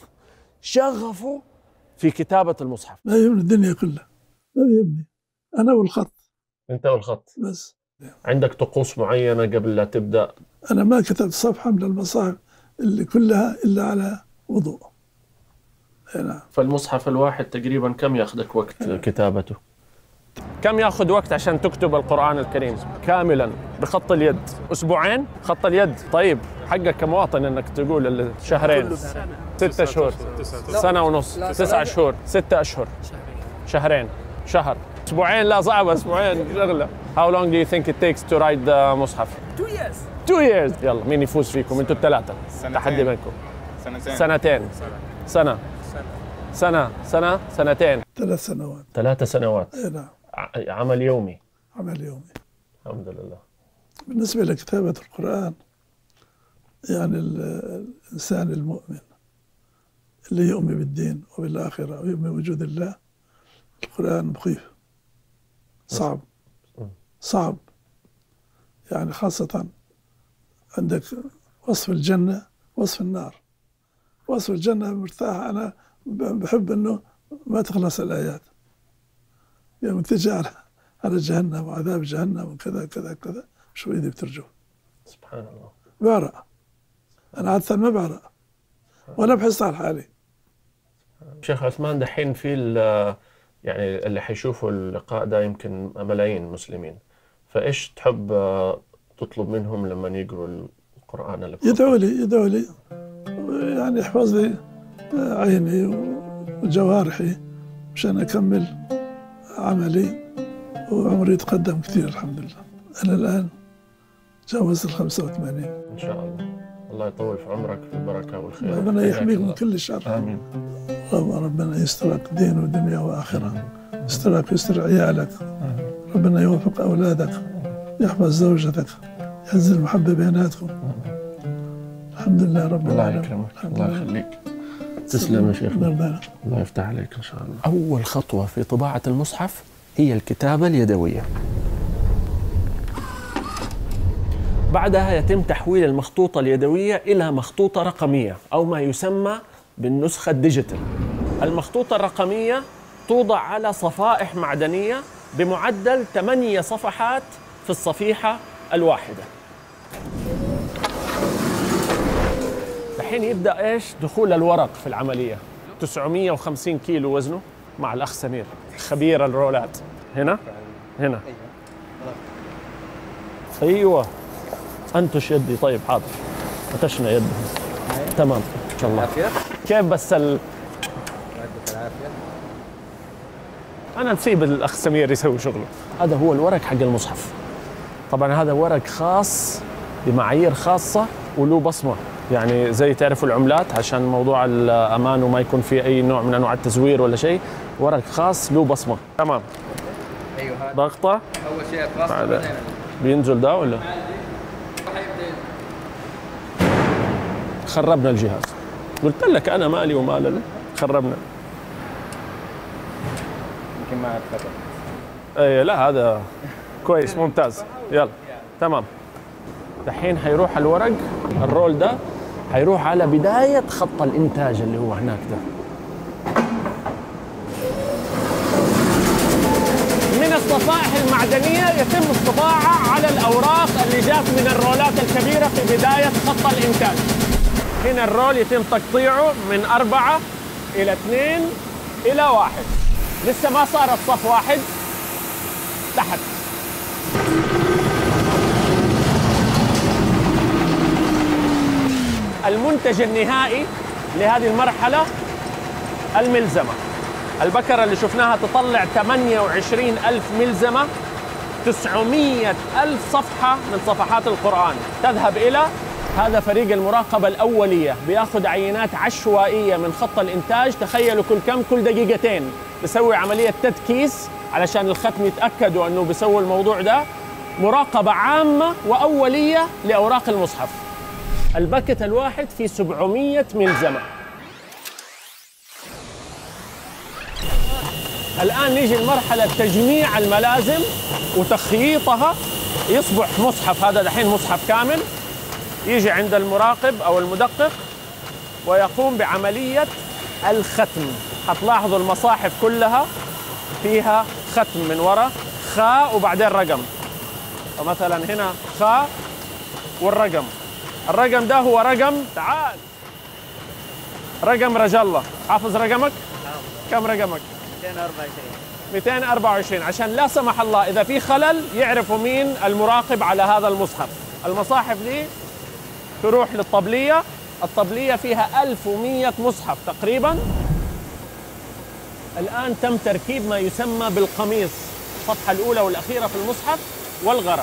شغفه في كتابة المصحف. ما يهمني الدنيا كلها، ما يهمني، أنا والخط. أنت والخط بس. عندك طقوس معينة قبل لا تبدأ؟ أنا ما كتبت صفحة من المصاحف اللي كلها إلا على وضوء. نعم. فالمصحف الواحد تقريبا كم ياخذك وقت كتابته؟ كم ياخذ وقت عشان تكتب القرآن الكريم كاملا بخط اليد؟ أسبوعين خط اليد؟ طيب حقك كمواطن انك تقول شهرين، ستة شهور، سنة ونص، تسعة شهور، ستة أشهر، شهرين، شهر، أسبوعين لا صعبة، أسبوعين شغلة. How long do you think it takes to write the مصحف؟ two years. two years. يلا مين يفوز فيكم انتوا الثلاثة؟ تحدي بينكم. سنتين. سنتين. سنة. سنة. سنة. سنتين. ثلاث سنوات. ثلاث سنوات. اي نعم. عمل يومي. عمل يومي. الحمد لله. بالنسبة لكتابة القرآن، يعني الإنسان المؤمن اللي يؤمن بالدين وبالآخرة ويؤمن بوجود الله، القرآن مخيف، صعب صعب، يعني خاصة عندك وصف الجنة، وصف النار. وصف الجنة مرتاح، أنا بحب أنه ما تخلص الآيات، يعني تجي على على جهنم وعذاب جهنم وكذا كذا كذا، شو إيدي بترجو. سبحان الله. بعرق، أنا عادة ما بعرق ولا بحس على حالي. شيخ عثمان، دحين في يعني اللي حيشوفوا اللقاء ده يمكن ملايين مسلمين، فإيش تحب تطلب منهم لما يقروا القرآن؟ اللي يدعوا لي يدعوا لي يعني يحفظ لي عيني وجوارحي مشان أكمل عملي، وعمري يتقدم كثير الحمد لله. أنا الآن تجاوزت ال خمسة وثمانين. إن شاء الله. الله يطول في عمرك في البركة والخير. ربنا يحميك من كل شر. آمين. اللهم ربنا يسترك دين ودنيا وآخرة، يسترك ويستر عيالك، ربنا يوفق أولادك، يحفظ زوجتك، يعز المحبة بيناتكم. الحمد لله رب العالمين. الله يكرمك، الله يخليك. تسلم يا شيخ. الله يفتح عليك إن شاء الله. أول خطوة في طباعة المصحف هي الكتابة اليدوية. بعدها يتم تحويل المخطوطة اليدوية إلى مخطوطة رقمية أو ما يسمى بالنسخة الديجيتال. المخطوطة الرقمية توضع على صفائح معدنية بمعدل ثمانية صفحات في الصفيحة الواحدة. الحين يبدأ إيش دخول الورق في العملية. تسعمية وخمسين كيلو وزنه مع الأخ سمير خبير الرولات. هنا هنا أيوة أنتش يدي. طيب حاضر فتشنا يده. تمام إن شاء الله. كيف بس ال... أنا نسيب الأخ سمير يسوي شغله. هذا هو الورق حق المصحف. طبعا هذا ورق خاص بمعايير خاصة وله بصمة، يعني زي تعرفوا العملات عشان موضوع الأمان وما يكون في أي نوع من أنواع التزوير ولا شيء. ورق خاص له بصمة. تمام. أيوه ضغطة. أول شيء خاص بينزل ده ولا؟ خربنا الجهاز. قلت لك أنا مالي ومال خربنا. يمكن ما اتفتح. اي لا هذا كويس ممتاز. يلا تمام. دحين حيروح الورق الرول ده حيروح على بداية خط الإنتاج اللي هو هناك ده. من الصفائح المعدنية يتم الطباعة على الأوراق اللي جات من الرولات الكبيرة في بداية خط الإنتاج. هنا الرول يتم تقطيعه من أربعة إلى اثنين إلى واحد. لسه ما صارت صف واحد تحت. المنتج النهائي لهذه المرحلة الملزمة. البكرة اللي شفناها تطلع ثمانية وعشرين ألف ملزمة، تسعمية ألف صفحة من صفحات القرآن تذهب إلى هذا فريق المراقبة الأولية. بياخذ عينات عشوائية من خط الإنتاج. تخيلوا كل كم كل دقيقتين بيسوي عملية تدكيس علشان الختم يتأكدوا أنه بيسووا الموضوع ده. مراقبة عامة وأولية لأوراق المصحف. الباكت الواحد فيه سبعمية ملزمة. الآن نيجي لمرحلة تجميع الملازم وتخييطها يصبح مصحف. هذا دحين مصحف كامل. يجي عند المراقب أو المدقق ويقوم بعملية الختم. هتلاحظوا المصاحف كلها فيها ختم من وراء خاء وبعدين رقم. فمثلا هنا خاء والرقم. الرقم ده هو رقم تعال رقم رجا الله. حافظ رقمك؟ كم رقمك؟ مئتين وأربعة وعشرين. مئتين وأربعة وعشرين عشان لا سمح الله إذا في خلل يعرفوا مين المراقب على هذا المصحف. المصاحف دي تروح للطبلية. الطبلية فيها ألف ومئة مصحف تقريبا. الآن تم تركيب ما يسمى بالقميص، الصفحة الأولى والأخيرة في المصحف والغرة.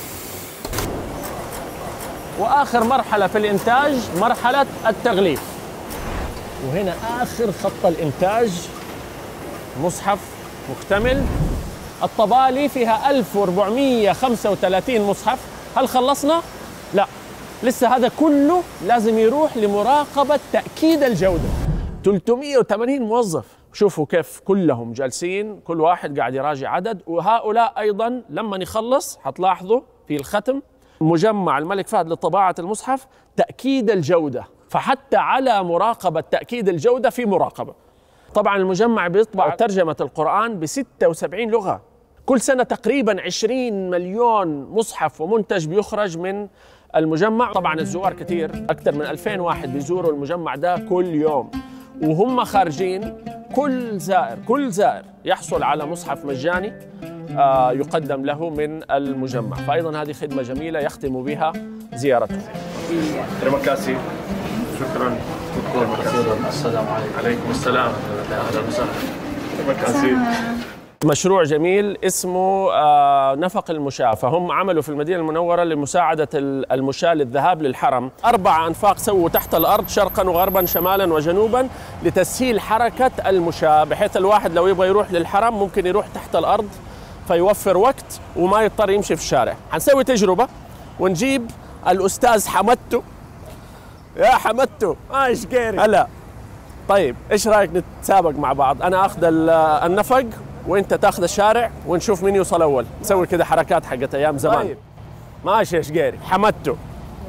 وآخر مرحلة في الإنتاج مرحلة التغليف. وهنا آخر خط الإنتاج مصحف مكتمل. الطبالي فيها ألف وأربعمئة وخمسة وثلاثين مصحف. هل خلصنا؟ لا، لسه هذا كله لازم يروح لمراقبة تأكيد الجودة. ثلاثمئة وثمانين موظف. شوفوا كيف كلهم جالسين، كل واحد قاعد يراجع عدد. وهؤلاء أيضا لما يخلص حتلاحظوا في الختم مجمع الملك فهد لطباعة المصحف تأكيد الجودة. فحتى على مراقبة تأكيد الجودة في مراقبة. طبعا المجمع بيطبع ترجمة القرآن ب ستة وسبعين لغة. كل سنة تقريبا عشرين مليون مصحف ومنتج بيخرج من المجمع. طبعا الزوار كثير، أكثر من ألفين واحد بيزوروا المجمع ده كل يوم. وهم خارجين كل زائر كل زائر يحصل على مصحف مجاني آه يقدم له من المجمع. فأيضا هذه خدمة جميلة يختم بها زيارته. تريما كاسي. شكرا. السلام عليكم. عليكم السلام. أهلا وسهلا. تريما كاسي. مشروع جميل اسمه آه نفق المشاة. فهم عملوا في المدينة المنورة لمساعدة المشاة للذهاب للحرم. أربع أنفاق سووا تحت الأرض شرقا وغربا شمالا وجنوبا لتسهيل حركة المشاة، بحيث الواحد لو يبغى يروح للحرم ممكن يروح تحت الأرض فيوفر وقت وما يضطر يمشي في الشارع. حنسوي تجربة ونجيب الأستاذ حمدتو. يا حمدتو ايش غيري؟ هلا طيب ايش رايك نتسابق مع بعض؟ انا اخذ النفق وانت تاخذ الشارع ونشوف مين يوصل اول. نسوي كده حركات حقت ايام زمان. طيب ماشي يا شقيري، حمدته.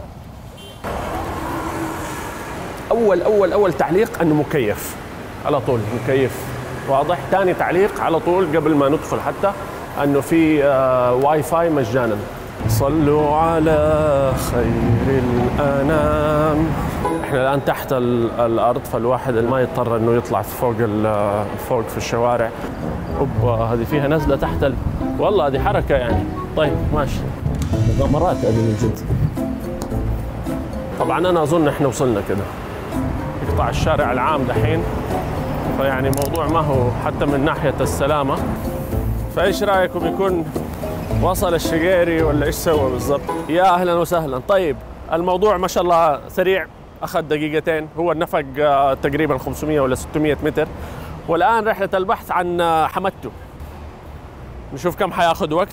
اول اول اول تعليق انه مكيف على طول، مكيف واضح. ثاني تعليق على طول قبل ما ندخل حتى انه في آه واي فاي مجانا. صلوا على خير الانام. احنا الان تحت الارض، فالواحد ما يضطر انه يطلع فوق فوق في الشوارع. اوبا هذه فيها نزله تحت ال... والله هذه حركه يعني. طيب ماشي، مغامرات هذه من جد. طبعا انا اظن احنا وصلنا كده، يقطع الشارع العام دحين، فيعني موضوع ما هو حتى من ناحيه السلامه. فايش رايكم يكون وصل الشقيري ولا ايش سوى بالضبط؟ يا اهلا وسهلا. طيب الموضوع ما شاء الله سريع، اخذ دقيقتين. هو النفق تقريبا خمسمية ولا ستمية متر، والان رحله البحث عن حمدته. نشوف كم حياخذ وقت.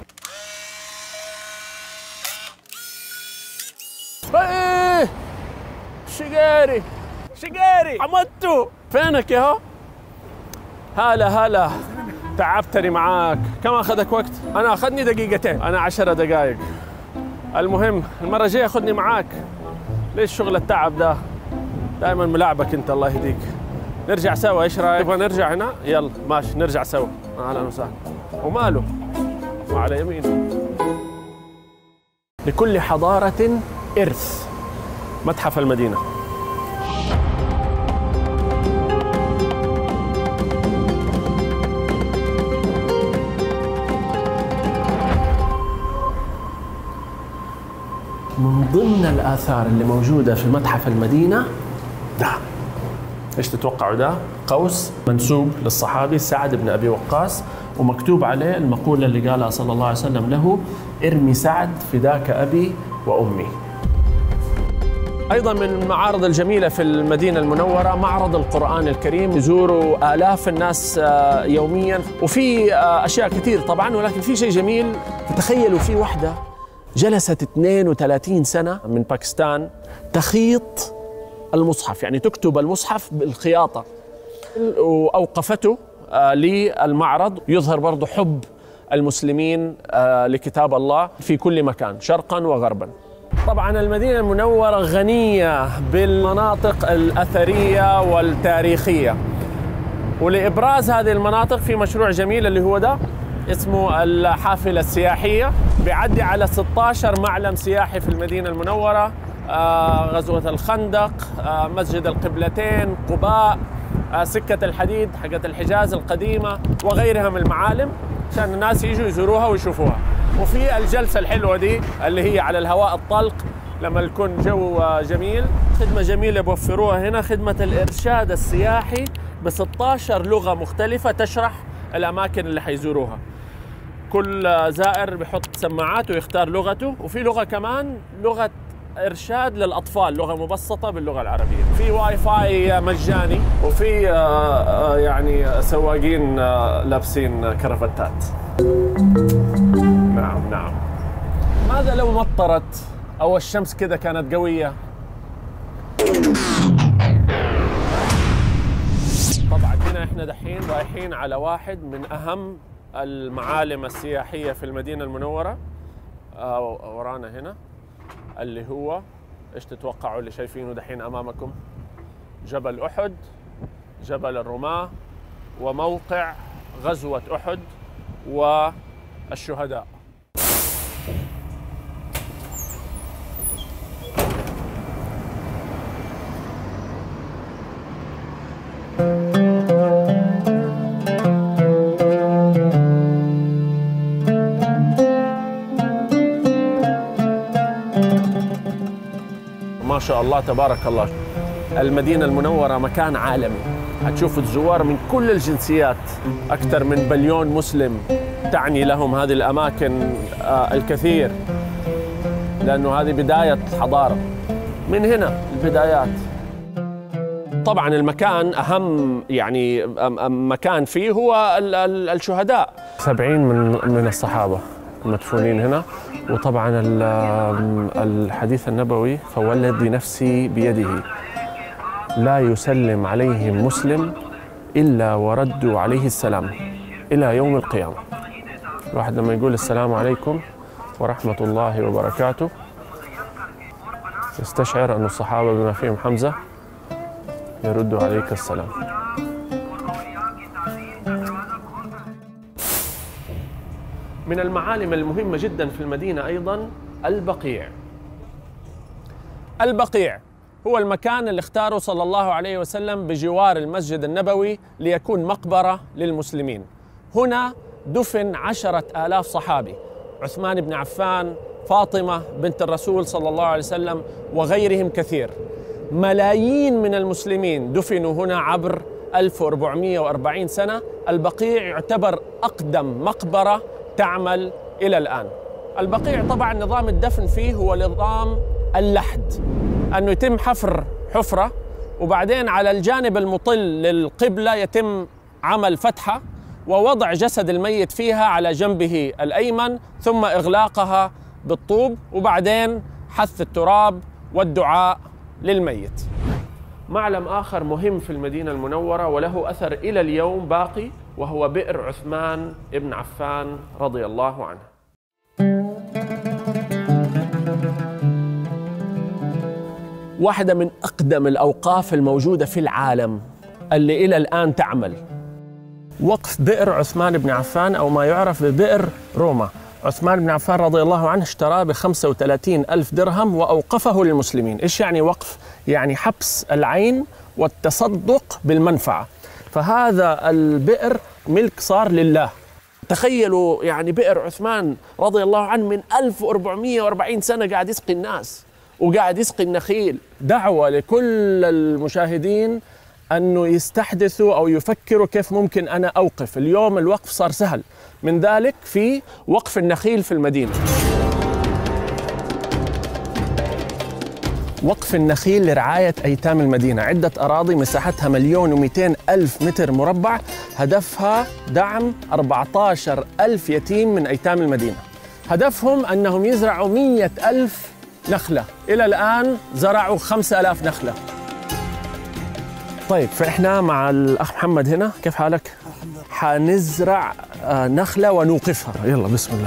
ايه شقيري شقيري حمدته، فينك يا هو؟ هلا هلا، تعبتني معاك. كم اخذك وقت؟ انا اخذني دقيقتين، انا عشر دقائق. المهم المره الجايه خذني معاك. ليش شغل التعب ده؟ دائما ملاعبك انت، الله يهديك. نرجع سوا، ايش رايك؟ تبغى نرجع هنا؟ يلا ماشي نرجع سوا. اهلا وسهلا. وماله؟ وعلى يمينه. لكل حضارة إرث. متحف المدينة. من ضمن الآثار اللي موجودة في متحف المدينة ده. ايش تتوقعوا ده؟ قوس منسوب للصحابي سعد بن أبي وقاص، ومكتوب عليه المقولة اللي قالها صلى الله عليه وسلم له: ارمي سعد فداك أبي وأمي. أيضا من المعارض الجميلة في المدينة المنورة معرض القرآن الكريم، يزوروا آلاف الناس يوميا، وفي أشياء كثير طبعا، ولكن في شيء جميل. تخيلوا في وحدة جلست اثنين وثلاثين سنة من باكستان تخيط المصحف، يعني تكتب المصحف بالخياطة، وأوقفته للمعرض. يظهر برضو حب المسلمين لكتاب الله في كل مكان شرقا وغربا. طبعا المدينة المنورة غنية بالمناطق الأثرية والتاريخية، ولإبراز هذه المناطق في مشروع جميل اللي هو ده اسمه الحافلة السياحية، بيعدي على ستة عشر معلم سياحي في المدينة المنورة. آه غزوة الخندق، آه مسجد القبلتين، قباء، آه سكة الحديد حقت الحجاز القديمة، وغيرها من المعالم عشان الناس يجوا يزوروها ويشوفوها. وفي الجلسة الحلوة دي اللي هي على الهواء الطلق لما يكون جو جميل. خدمة جميلة بوفروها هنا، خدمة الإرشاد السياحي ب ستة عشر لغة مختلفة تشرح الأماكن اللي حيزوروها. كل زائر بيحط سماعات ويختار لغته، وفي لغة كمان لغة إرشاد للأطفال، لغة مبسطة باللغة العربية. في واي فاي مجاني، وفي يعني سواقين لابسين كرافتات. نعم نعم. ماذا لو مطرت أو الشمس كذا كانت قوية؟ طبعا هنا احنا دحين رايحين على واحد من أهم المعالم السياحية في المدينة المنورة. آه ورانا هنا اللي هو ايش تتوقعوا اللي شايفينه دحين امامكم؟ جبل احد، جبل الرماة، وموقع غزوة احد والشهداء. ما شاء الله تبارك الله. المدينة المنورة مكان عالمي، هتشوفوا الزوار من كل الجنسيات، أكثر من بليون مسلم، تعني لهم هذه الأماكن الكثير، لأنه هذه بداية الحضارة، من هنا البدايات. طبعا المكان أهم يعني مكان فيه هو الشهداء. سبعين من من الصحابة مدفونين هنا. وطبعا الحديث النبوي: فوالذي نفسي بيده لا يسلم عليهم مسلم إلا وردوا عليه السلام إلى يوم القيامة. الواحد لما يقول السلام عليكم ورحمة الله وبركاته. استشعر أن الصحابة بما فيهم حمزة يردوا عليك السلام. من المعالم المهمة جدا في المدينة أيضا البقيع. البقيع هو المكان اللي اختاره صلى الله عليه وسلم بجوار المسجد النبوي ليكون مقبرة للمسلمين. هنا دفن عشرة آلاف صحابي، عثمان بن عفان، فاطمة بنت الرسول صلى الله عليه وسلم وغيرهم كثير. ملايين من المسلمين دفنوا هنا عبر ألف وأربعمئة وأربعين سنة. البقيع يعتبر أقدم مقبرة تعمل إلى الآن. البقيع طبعا نظام الدفن فيه هو نظام اللحد، أنه يتم حفر حفرة وبعدين على الجانب المطل للقبلة يتم عمل فتحة ووضع جسد الميت فيها على جنبه الأيمن، ثم إغلاقها بالطوب، وبعدين حث التراب والدعاء للميت. معلم آخر مهم في المدينة المنورة وله أثر إلى اليوم باقي، وهو بئر عثمان بن عفان رضي الله عنه. واحدة من أقدم الأوقاف الموجودة في العالم اللي إلى الآن تعمل، وقف بئر عثمان بن عفان أو ما يعرف ببئر روما. عثمان بن عفان رضي الله عنه اشتراه بخمسة وثلاثين ألف درهم وأوقفه للمسلمين. إيش يعني وقف؟ يعني حبس العين والتصدق بالمنفعة. فهذا البئر ملك صار لله. تخيلوا يعني بئر عثمان رضي الله عنه من ألف وأربعمئة وأربعين سنة قاعد يسقي الناس وقاعد يسقي النخيل. دعوة لكل المشاهدين أنه يستحدثوا أو يفكروا كيف ممكن أنا أوقف. اليوم الوقف صار سهل، من ذلك في وقف النخيل في المدينة. وقف النخيل لرعاية أيتام المدينة، عدة أراضي مساحتها مليون ومئتين ألف متر مربع، هدفها دعم أربعة عشر ألف يتيم من أيتام المدينة. هدفهم أنهم يزرعوا مئة ألف نخلة، إلى الآن زرعوا خمسة آلاف نخلة. طيب فإحنا مع الأخ محمد هنا، كيف حالك؟ حنزرع نخلة ونوقفها. يلا بسم الله.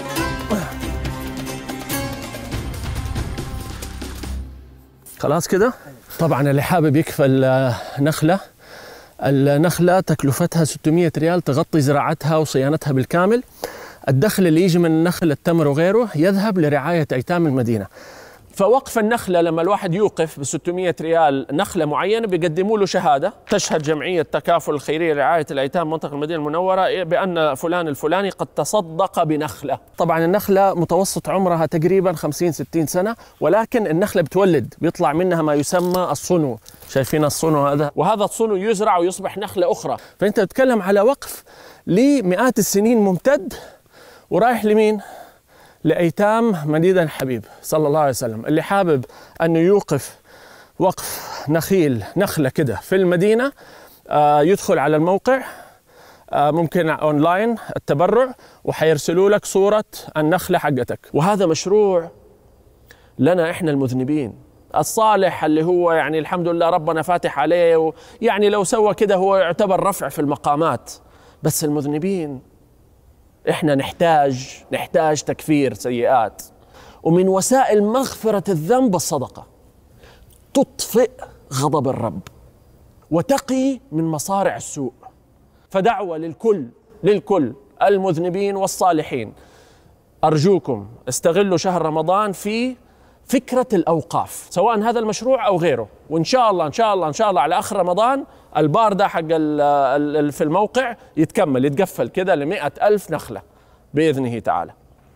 خلاص كده؟ طبعا اللي حابب يكفل نخلة، النخلة تكلفتها ستمئة ريال تغطي زراعتها وصيانتها بالكامل. الدخل اللي يجي من النخل، التمر وغيره، يذهب لرعاية أيتام المدينة. فوقف النخلة لما الواحد يوقف ب ستمئة ريال نخلة معينة بيقدموا له شهادة تشهد جمعية تكافل الخيرية لرعاية الأيتام منطقة المدينة المنورة بأن فلان الفلاني قد تصدق بنخلة. طبعا النخلة متوسط عمرها تقريبا خمسين ستين سنة، ولكن النخلة بتولد، بيطلع منها ما يسمى الصنو. شايفين الصنو هذا؟ وهذا الصنو يزرع ويصبح نخلة أخرى. فأنت تتكلم على وقف لمئات السنين ممتد، ورايح لمين؟ لأيتام مدينة الحبيب صلى الله عليه وسلم. اللي حابب أنه يوقف وقف نخيل نخلة كده في المدينة آه يدخل على الموقع، آه ممكن أونلاين التبرع، وحيرسلوا لك صورة النخلة حقتك. وهذا مشروع لنا إحنا المذنبين. الصالح اللي هو يعني الحمد لله ربنا فاتح عليه، يعني لو سوى كده هو يعتبر رفع في المقامات، بس المذنبين إحنا نحتاج نحتاج تكفير سيئات. ومن وسائل مغفرة الذنب الصدقة، تطفئ غضب الرب وتقي من مصارع السوء. فدعوة للكل للكل المذنبين والصالحين، أرجوكم استغلوا شهر رمضان في فكرة الأوقاف، سواء هذا المشروع أو غيره. وإن شاء الله إن شاء الله إن شاء الله على آخر رمضان البار ده حق في الموقع يتكمل يتقفل كده لمئة ألف نخلة بإذنه تعالى.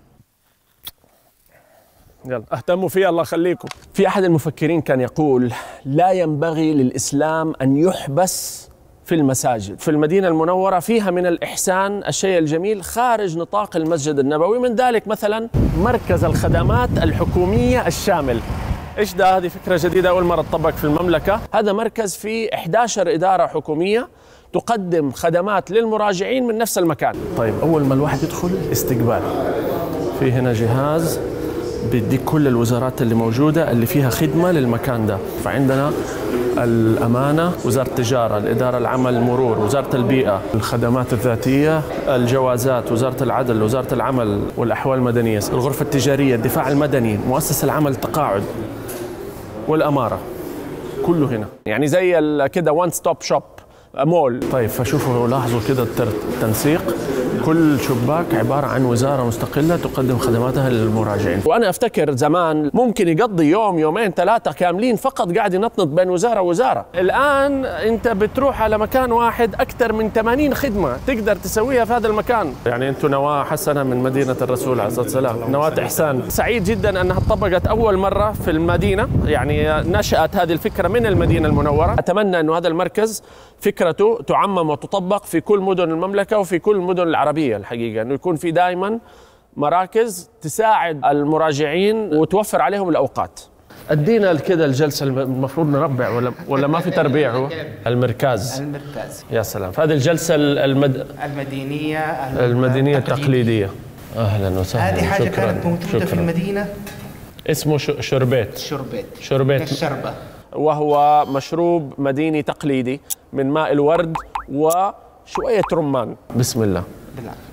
يلا اهتموا فيه، الله يخليكم. في أحد المفكرين كان يقول: لا ينبغي للإسلام أن يحبس في المساجد. في المدينة المنورة فيها من الإحسان الشيء الجميل خارج نطاق المسجد النبوي، من ذلك مثلا مركز الخدمات الحكومية الشامل. إيش ده؟ هذه فكرة جديدة أول مرة تطبق في المملكة. هذا مركز فيه إحدى عشرة إدارة حكومية تقدم خدمات للمراجعين من نفس المكان. طيب أول ما الواحد يدخل استقبال، في هنا جهاز بيديك كل الوزارات اللي موجودة اللي فيها خدمة للمكان ده. فعندنا الأمانة، وزارة التجارة، الإدارة العمل، المرور، وزارة البيئة، الخدمات الذاتية، الجوازات، وزارة العدل، وزارة العمل والأحوال المدنية، الغرفة التجارية، الدفاع المدني، مؤسسة العمل التقاعد، والأمارة، كله هنا. يعني زي كده وان ستوب شوب مول. طيب فشوفوا لاحظوا كده التنسيق، كل شباك عبارة عن وزارة مستقلة تقدم خدماتها للمراجعين. وأنا أفتكر زمان ممكن يقضي يوم يومين ثلاثة كاملين فقط قاعد ينطنط بين وزارة ووزارة. الآن أنت بتروح على مكان واحد أكثر من ثمانين خدمة تقدر تسويها في هذا المكان. يعني أنتم نواة حسنة من مدينة الرسول عليه الصلاة والسلام، نواة إحسان. سعيد جدا أنها طبقت أول مرة في المدينة، يعني نشأت هذه الفكرة من المدينة المنورة. أتمنى أنه هذا المركز فكرته تعمم وتطبق في كل مدن المملكة وفي كل المدن العربية الحقيقة، أنه يكون في دائما مراكز تساعد المراجعين وتوفر عليهم الأوقات. ادينا كده الجلسة المفروض نربع ولا ولا ما في تربيع؟ هو المركز المركز يا سلام. هذه الجلسة المد... المدينية المدينية التقليدية. أهلا وسهلا. هذه حاجة شكراً. كانت موجودة شكراً. في المدينة اسمه شربيت. شربيت شربيت كالشربة، وهو مشروب مديني تقليدي من ماء الورد وشوية رمان. بسم الله. بالعافية.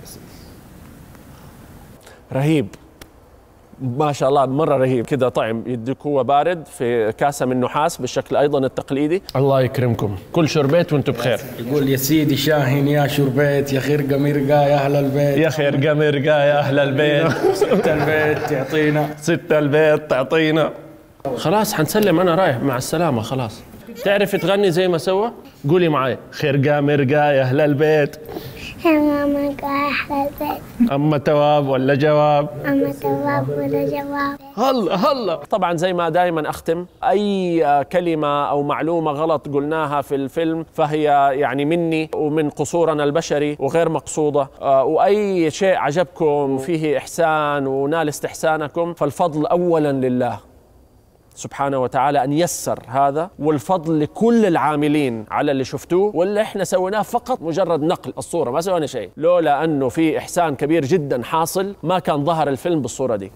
رهيب ما شاء الله، مرة رهيب كده. طعم يديك هو بارد في كاسة من نحاس بالشكل أيضا التقليدي. الله يكرمكم، كل شربيت وانتم بخير. يقول يا سيدي شاهين يا شربيت، يا خرقة مرقة يا أهل البيت، يا خرقة مرقة يا أهل البيت، ست البيت تعطينا، ست البيت تعطينا. خلاص حنسلم، أنا رايح، مع السلامة خلاص. تعرف تغني زي ما سوى؟ قولي معي، خرقة مرقة يا أهل البيت، يا ماما يا أهل البيت، أما تواب ولا جواب؟ أما تواب ولا جواب. هلا هلا. طبعا زي ما دائما أختم، أي كلمة أو معلومة غلط قلناها في الفيلم فهي يعني مني ومن قصورنا البشري وغير مقصودة، وأي شيء عجبكم فيه إحسان ونال استحسانكم فالفضل أولا لله سبحانه وتعالى أن يسر هذا، والفضل لكل العاملين على اللي شفتوه، واللي احنا سويناه فقط مجرد نقل الصورة، ما سوينا شيء. لولا أنه في إحسان كبير جدا حاصل ما كان ظهر الفيلم بالصورة دي.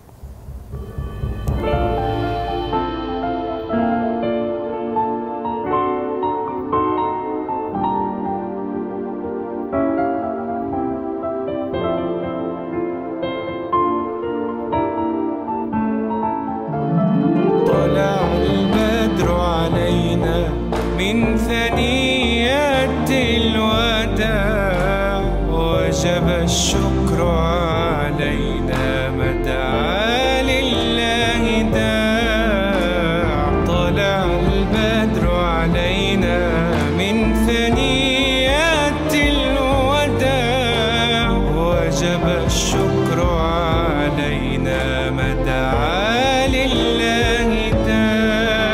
من ثنيات الوداع وجب الشكر علينا، مدعا لله داع. طلع البدر علينا من ثنيات الوداع وجب الشكر علينا، مدعا لله داع.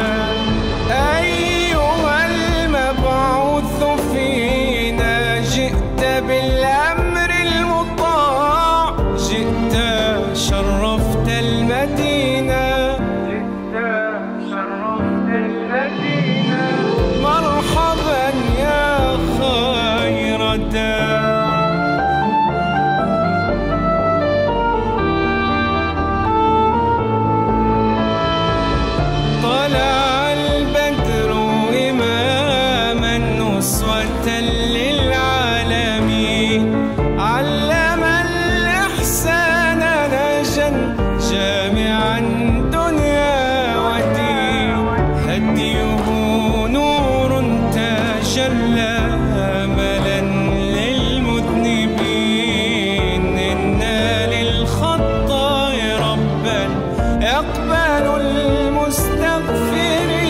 بالأمر المطاع جئت شرفت المدينة، جئت شرفت المدينة. مرحبا يا خير داع. طلع البدر إماما أسوة للعالمين، علم الإحسان نجا جامعا دنيا ودين، هديه نور تجلى أملا للمذنبين. إنا للخطاء ربا يقبل المستغفرين.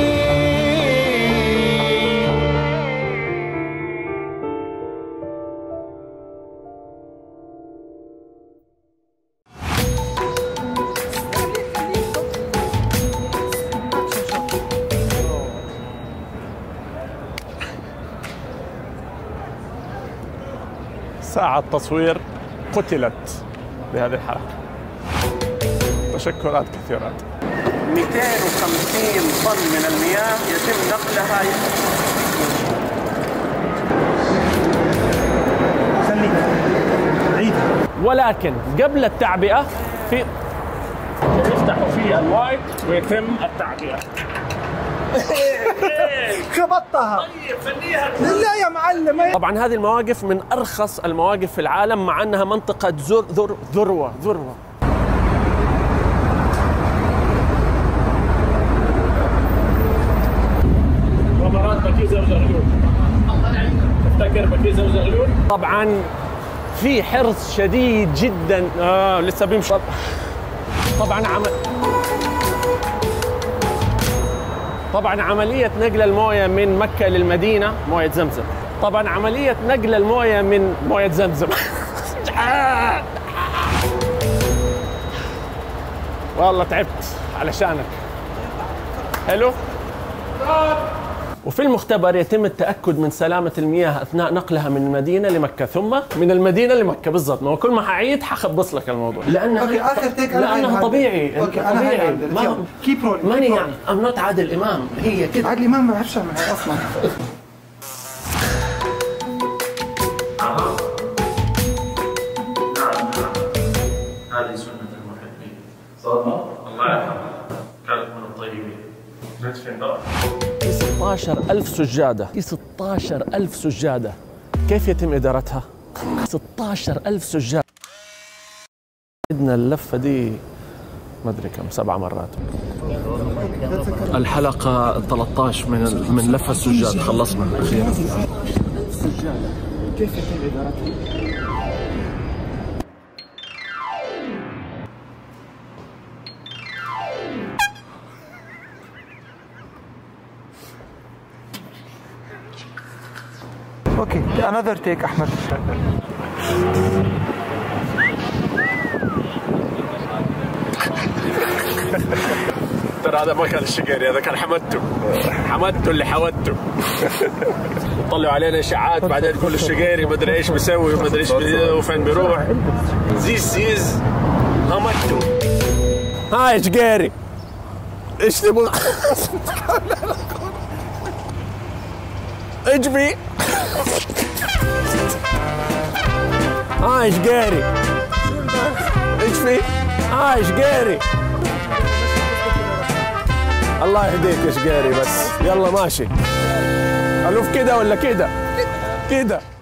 ساعة تصوير قتلت بهذه الحركة. تشكرات كثيرات. مئتين وخمسين طن من المياه يتم نقلها. ولكن قبل التعبئة في تفتحوا فيه الوايت ويتم التعبئة. خبطتها. طيب فنيها لا يا معلم. طبعا هذه المواقف من أرخص المواقف في العالم، مع أنها منطقة ذر ذر ذروة ذروة. مباراة بكيزة وزغلول. تفتكر بكيزة وزغلول؟ طبعا في حرص شديد جدا. اه لسه بيمشي. طبعا عمل طبعا عملية نقل الموية من مكة للمدينة موية زمزم. طبعا عملية نقل الموية من موية زمزم والله تعبت علشانك. حلو. وفي المختبر يتم التأكد من سلامة المياه أثناء نقلها من المدينة لمكة ثم من المدينة لمكة. بالضبط، ما هو كل ما حعيد حخبص لك الموضوع لأنها اوكي اخر تيك لأنها طبيعي. اوكي طبيعي. ما كيب رول ماني يعني I'm not عادل إمام. هي كده. عادل إمام ما بيعرفش يعملها أصلا. هذه سنة المحبين. صدق الله يرحمه، كانت من الطيبين. في ستة عشر ألف سجادة، في ستة عشر ألف سجادة، كيف يتم إدارتها؟ ستة عشر ألف سجادة. عدنا اللفة دي ما أدري كم، سبع مرات. الحلقة ثلاثة عشر من من لفة السجاد خلصنا أخيرا. سجادة، كيف يتم إدارتها؟ اوكي another take احمد. ترى هذا ما كان الشقيري، هذا كان حمدته حمدته اللي حودته. طلعوا علينا اشاعات بعدين تقول الشقيري ما ادري ايش بيسوي وما ادري ايش وفين بيروح. This is حمدته. هاي شقيري ايش تبغى؟ ايش بي؟ هاي شقيري ايش في؟ هاي شقيري الله يهديك يا شقيري. بس يلا ماشي. الوف كده ولا كده؟ كده